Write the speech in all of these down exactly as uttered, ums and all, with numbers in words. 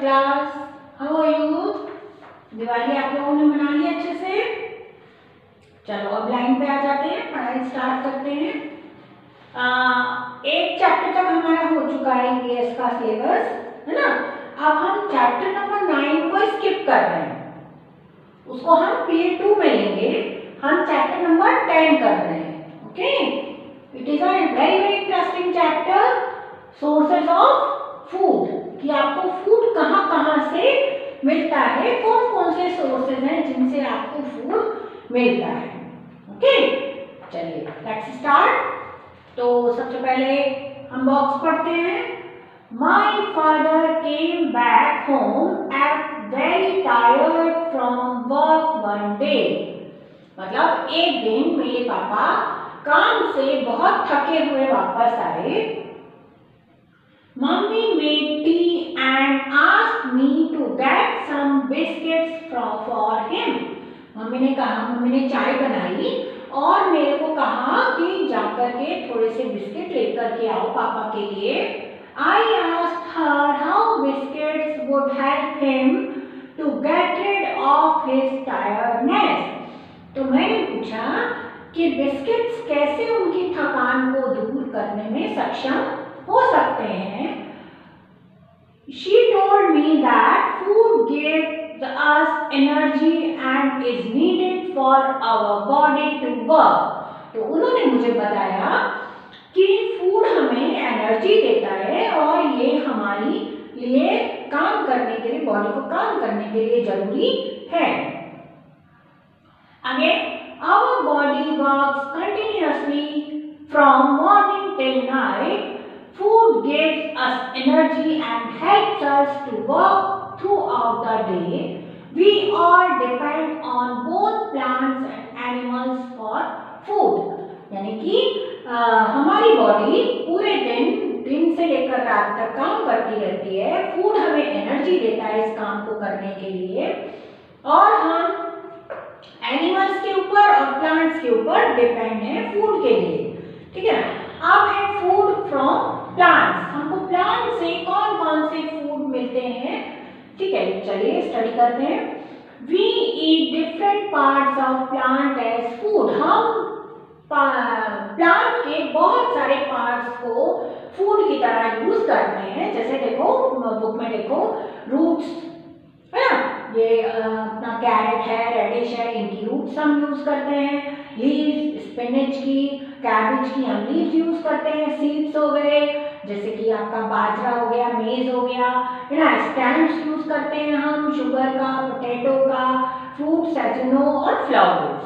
Class, how are you? Diwali आप लोगों ने मना ली अच्छे से? चलो अब लाइन पे आ जाते हैं, पढ़ाई स्टार्ट करते हैं। आ, एक चैप्टर तक हमारा हो चुका है ईवीएस का सिलेबस, है ना। अब हम चैप्टर नंबर नाइन को स्किप कर रहे हैं, उसको हम पीरियड टू में लेंगे। हम चैप्टर नंबर टेन कर रहे हैं। Okay, it is a very very interesting chapter, sources of food, कि आपको फूड कहाँ कहाँ से मिलता है, कौन कौन से सोर्सेज हैं जिनसे आपको फूड मिलता है। ओके, चलिए लेट्स स्टार्ट। तो सबसे पहले हम बॉक्स पढ़ते हैं। My father came back home at very tired from work one day. मतलब एक दिन मेरे पापा काम से बहुत थके हुए वापस आए। Mummy made tea and asked me to get some biscuits from for him. Mummy ने कहा, मम्मी ने चाय बनाई और मेरे को कहा कि जाकर के थोड़े से बिस्किट लेकर के आओ पापा के लिए। I asked her how biscuits would help him to get rid of his tiredness. तो मैंने पूछा कि बिस्किट्स कैसे उनकी थकान को दूर करने में सक्षम हो सकते हैं। She told me that food gives us energy and is needed for our body to work. तो उन्होंने मुझे बताया कि फूड हमें एनर्जी देता है और ये हमारी लिए काम करने के लिए, बॉडी को काम करने के लिए जरूरी है। Again, our body works continuously from morning till night. Food gives us energy and helps us to work throughout the day. We all depend on both plants and animals for food. यानी कि हमारी body पूरे दिन दिन से लेकर रात तक काम करती रहती है। फूड हमें एनर्जी देता है इस काम को करने के लिए, और हम एनिमल्स के ऊपर और प्लांट्स के ऊपर डिपेंड है फूड के लिए। ठीक है, अब है फूड फ्रॉम प्लांट्स। हमको प्लांट से कौन कौन से फूड मिलते हैं, ठीक है, चलिए स्टडी करते हैं। We eat different parts of plant as food. हम प्लांट के बहुत सारे पार्ट्स को फूड की तरह यूज करते हैं। जैसे देखो बुक में देखो, रूट्स है ना, ये अपना कैरेट है, रेडिश है, इनकी रूट्स हम यूज करते हैं। लीव्स, स्पिनच की, कैबेज की हम लीव्स यूज करते हैं। सीड्स हो गए, जैसे कि आपका बाजरा हो गया, मेज हो गया, है ना। स्टेम्स यूज करते हैं हम शुगर का, पोटैटो का, फ्रूट, सेजनो और फ्लावर्स।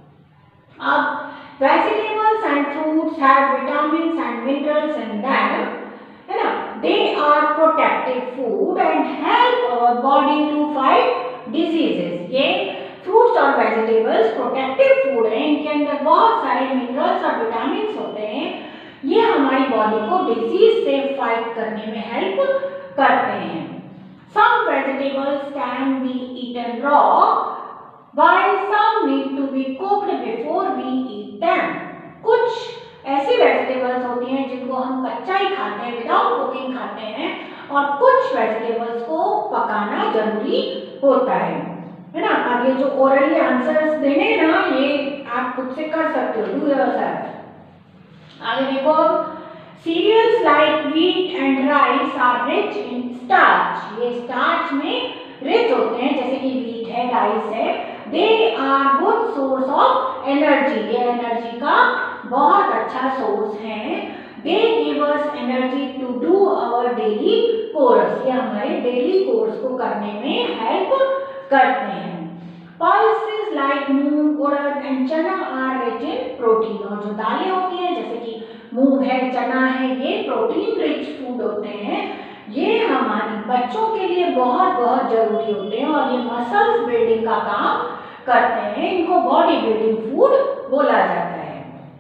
अब vegetables and fruits have vitamins and minerals in them, है ना। They are protective food and help our body to fight diseases. ये फ्रूट्स और वेजिटेबल्स प्रोटेक्टिव फूड है, इनके अंदर बहुत सारे मिनरल्स और विटामिन्स होते हैं। ये हमारी बॉडी को डिजीज से फाइट करने में हेल्प करते हैं। Some vegetables can be eaten raw while some need to be cooked before we eat them. कुछ ऐसी वेजिटेबल्स होती हैं जिनको हम कच्चा ही खाते हैं, विदाउट कुकिंग खाते हैं, और कुछ वेजिटेबल्स को पकाना जरूरी होता है, है ना। अब ये जो ओरली आंसर्स देने ना, ये आप खुद से कर सकते हो, डू योरसेल्फ। आगे देखो, cereals like wheat and rice are rich in starch. ये स्टार्च में रिच होते हैं, जैसे कि व्हीट है, राइस है। They are good source of energy. ये एनर्जी का बहुत अच्छा सोर्स है। They give us energy to do our daily course. ये हमारे डेली कोर्स को करने में हेल्प करते हैं। Pulses like moong, urad and chana are rich in protein. और जो दालें होती हैं, जैसे कि मूंग है, चना है, ये प्रोटीन रिच फूड होते हैं। ये हमारे बच्चों के लिए बहुत बहुत जरूरी होते हैं और ये मसल्स बिल्डिंग का काम करते हैं। इनको बॉडी बिल्डिंग फूड बोला जाता है।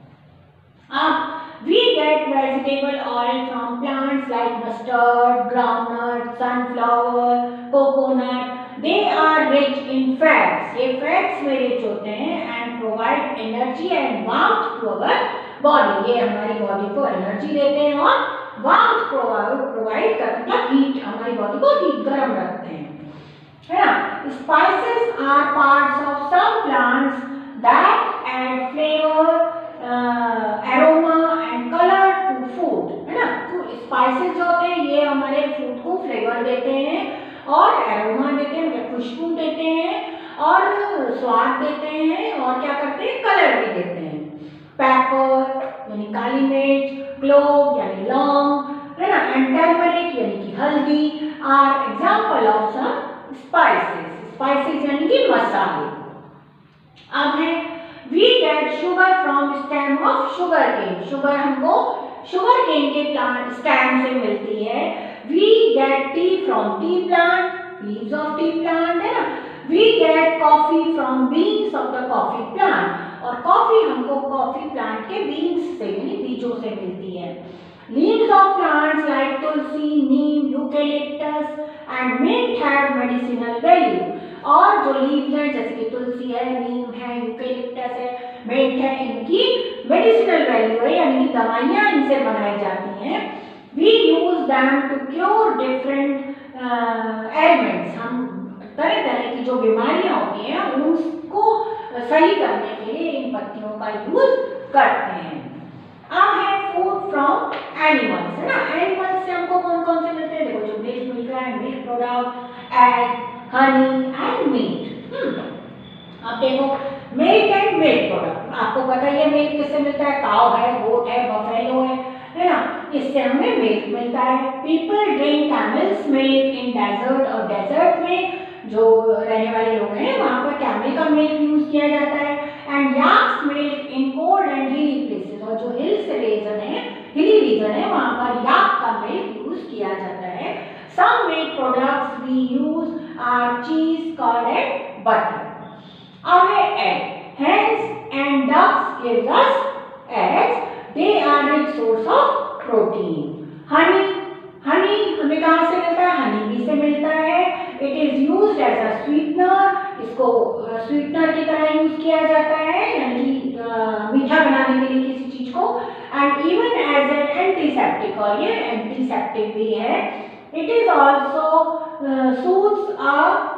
अब we get vegetable oil from plants like mustard, groundnut, sunflower, coconut. They are rich in fats. ये फैट्स में रिच होते हैं and provide energy and warmth to our body. ये हमारी बॉडी को एनर्जी देते हैं और वार्मथ प्रोवाइड करते हैं, हीट, हमारी बॉडी को हीट गर्म रखते हैं, है ना। Spices are parts of some plants that add flavour, aroma and colour to food, है ना। तो स्पाइसेस जो होते हैं ये हमारे फूड को फ्लेवर देते हैं और एरोमा देते हैं, मतलब खुशबू देते हैं और स्वाद देते हैं, और क्या करते हैं, कलर भी देते हैं। पेपर यानी काली मिर्च, क्लोव यानी लौंग, है ना, एंड टर्मरिक यानी कि हल्दी are example of some spices. Spices यानी कि मसाले। अब है we get sugar from stem of sugarcane. Sugar हमको शुगर केन के प्लांट स्टेम से मिलती है। We get tea from tea plant, leaves of tea plant, है ना। We get coffee from beans of the coffee plant, और coffee हमको coffee plant के बीन्स से यानी बीजों से मिलती है। Leaves of plants like tulsi, neem, eucalyptus and mint have medicinal value. और जो लीव्स हैं जैसे कि तुलसी है, नीम है, यूकेलिप्टस है, मिंट है, इनकी मेडिसिनल वैल्यू है, यानी कि दवाइयाँ इनसे बनाई जाती हैं। We use them to cure different elements. हम तरह तरह की जो बीमारियां होती हैं उनको सही करने के लिए इन पत्तियों का यूज करते हैं। अब है फूड फ्रॉम एनिमल्स, है ना। एनिमल्स से हमको कौन कौन से मिलते हैं, देखो जो मिल्क मिल रहा है, milk product, egg, honey and meat. अब देखो मिल्क एंड मिल्क प्रोडक्ट, आपको पता ही है मिल्क किससे मिलता है, काव है, गोट है, बफेलो है, है ना, इससे हमें मिल्क मिलता है। People drink camel's milk in desert, और डेजर्ट में जो रहने वाले लोग हैं वहाँ पर कैमल का मिल्क यूज किया जाता है। And yak's milk in cold and hilly places, और जो हिल्स रीजन है, हिली रीजन है, वहाँ पर याक का मिल्क यूज किया जाता है। Some milk products we use are cheese, curd and butter. अब है egg. Hens and ducks gives us eggs, they are rich source of protein. Honey, honey हमें कहाँ से मिलता है, हनी बी से मिलता है। It is used as a sweetener, इसको स्वीटनर की तरह यूज किया जाता है, यानी कि मीठा बनाने के लिए किसी चीज को। And even as an antiseptic, और ये एंटीसेप्टिक भी है। It is also soothes a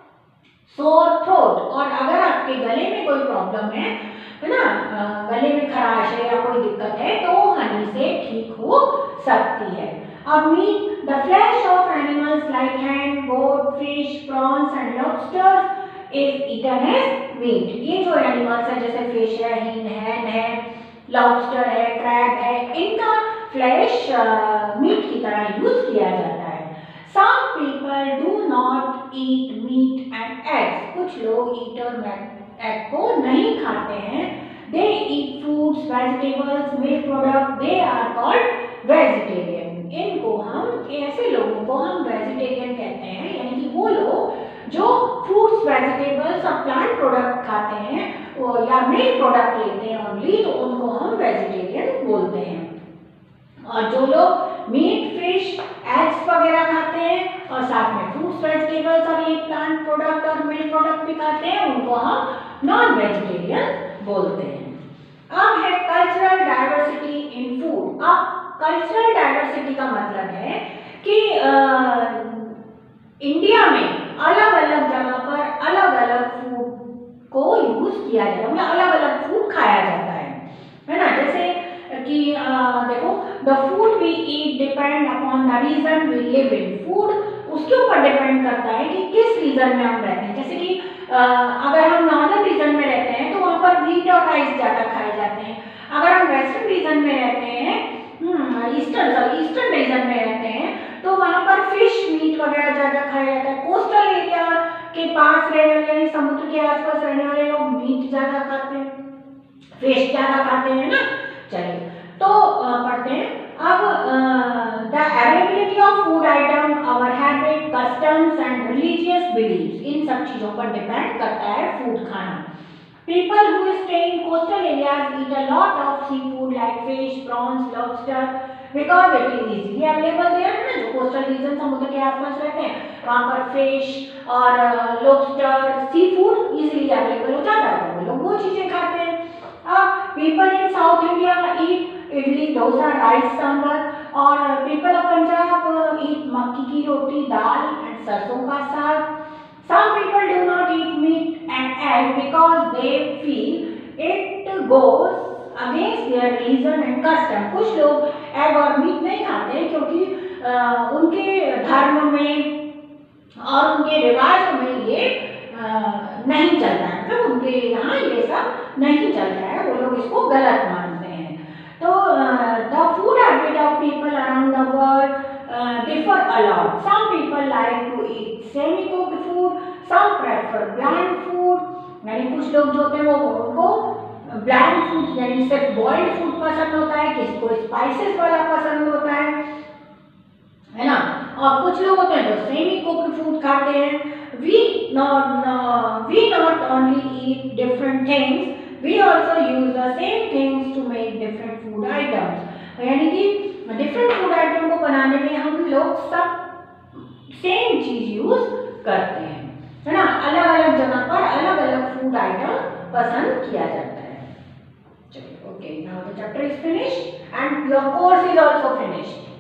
sore throat, और अगर आपके गले में कोई प्रॉब्लम है, है ना, गले में खराश है या कोई दिक्कत है, तो हनी से ठीक हो सकती है। अब meat, the flesh of animals like hen, goat, fish, prawns and lobsters is eaten as meat. ये जो एनिमल्स है जैसे फिश है, हीन है, है, लॉबस्टर है, क्रैब है, इनका फ्लैश मीट की तरह यूज किया जाता है। Some people do not eat meat and eggs. कुछ लोग ईट और एग को नहीं खाते हैं। They eat fruits, vegetables, milk product. They are called vegetarian. इनको हम, ऐसे लोगों को हम वेजिटेरियन कहते हैं, यानी कि वो लोग जो फ्रूट्स, वेजिटेबल्स और प्लांट प्रोडक्ट खाते हैं वो या मिल्क प्रोडक्ट लेते हैं ओनली, तो उनको हम वेजिटेरियन बोलते हैं। और जो लोग मीट, फिश, एग्स वगैरह खाते हैं और साथ में फ्रूट्स, वेजिटेबल्स और ये प्लांट प्रोडक्ट और मिल्क प्रोडक्ट भी खाते हैं, उनको हम नॉन वेजिटेरियन बोलते हैं। अब है कल्चरल डाइवर्सिटी इन फूड। अब कल्चरल डाइवर्सिटी का मतलब है कि आ, इंडिया में अलग अलग जगह पर अलग अलग फूड को यूज किया जाता है, मतलब अलग अलग फूड खाया जाता है, है ना। जैसे कि देखो, the food we eat depend upon the region we live in. Food उसके ऊपर डिपेंड करता है कि किस रीजन में हम रहते हैं। जैसे कि आ, अगर हम नॉर्दर्न रीजन में रहते हैं तो वहाँ पर व्हीट और राइस ज़्यादा खाए जाते हैं। अगर हम वेस्टर्न रीजन में रहते हैं, ईस्टर्न सॉरी ईस्टर्न रीजन में रहते हैं, तो वहाँ पर फिश, मीट वगैरह ज़्यादा खाया जाता है। कोस्टल एरिया के पास रहने वाले, यानी समुद्र के आसपास रहने वाले लोग मीट ज़्यादा खाते हैं, फिश ज़्यादा खाते हैं ना। चलिए तो पढ़ते हैं अब। The availability of food item, our habit, customs and religious believes, इन सब चीज़ों पर डिपेंड करता है फूड खाना। People who stay in coastal areas eat a lot of seafood like fish, prawns, lobster because it is easily available there, है ना। जो coastal region समुद्र के आसपास रहते हैं वहाँ पर fish और lobster, seafood easily available हो जाता है, वो लोग वो चीजें खाते हैं। अब people in South India eat idli, dosa, rice, sambar, और people of Punjab eat makki ki roti, dal and सरसों का साग. Some people do not eat meat and egg because they feel it goes against their religion and custom. कुछ लोग egg और meet नहीं खाते क्योंकि आ, उनके धर्म में और उनके रिवाजों में ये आ, नहीं चलता है, मतलब उनके यहाँ ये सब नहीं चलता है, वो लोग इसको गलत मानते हैं. तो the food habit of people around the world differ a lot. Some people like to eat semi-cooked food, some prefer bland food. यानी कुछ लोग जो होते हैं वो उनको ब्लैंड फूड यानी सिर्फ बॉइल्ड फूड पसंद होता है, किसी को स्पाइसेस वाला पसंद होता है, है ना. और कुछ लोग होते हैं जो सेमी कुक्ड फूड खाते हैं. We not uh, we not only eat different things, we also use the same things to make different food items. यानी कि डिफरेंट फूड आइटम को बनाने में हम लोग सब सेम चीज यूज करते हैं, है ना. अलग अलग जगह पर अलग अलग फूड आइटम पसंद किया जाता है. चलिए, okay, now the chapter is finished and your course is also finished.